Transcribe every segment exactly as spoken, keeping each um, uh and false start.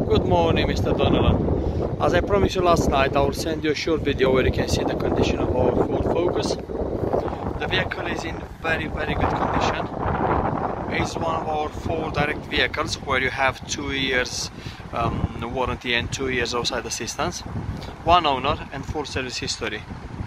Good morning, Mister Donovan. As I promised you last night, I will send you a short video where you can see the condition of our Ford Focus. The vehicle is in very very good condition. It's one of our Ford direct vehicles where you have two years um, warranty and two years outside assistance, one owner and full service history.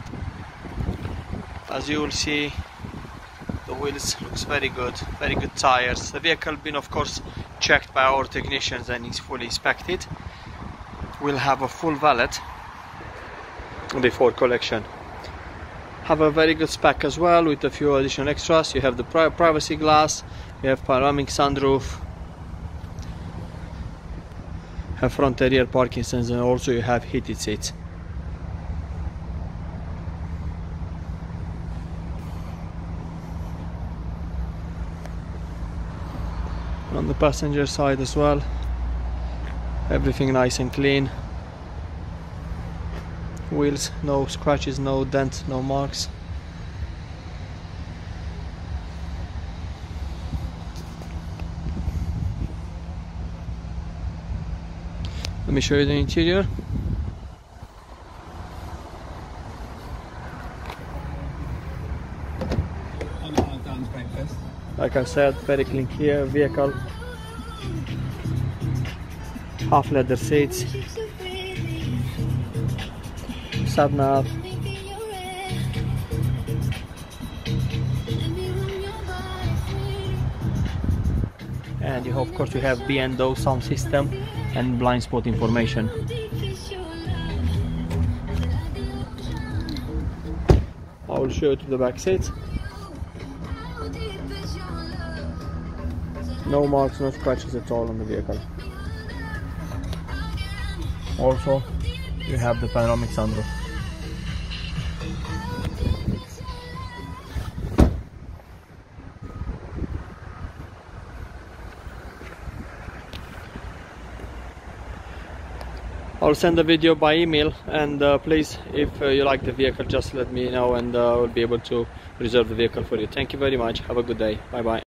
As you will see, the wheels looks very good, very good tires. The vehicle been of course checked by our technicians and is fully inspected. We'll have a full valet before collection. Have a very good spec as well with a few additional extras. You have the pri privacy glass, you have panoramic sunroof, have front and rear parking sensors, and also you have heated seats. On the passenger side as well, everything nice and clean. Wheels, no scratches, no dents, no marks. Let me show you the interior. Like I said, very clean here, vehicle, half leather seats, sat nav, and you of course you have B and O sound system and blind spot information. I will show you to the back seats. No marks, no scratches at all on the vehicle. Also, you have the panoramic sunroof. I'll send the video by email, and uh, please, if uh, you like the vehicle, just let me know and uh, I'll be able to reserve the vehicle for you. Thank you very much. Have a good day. Bye bye.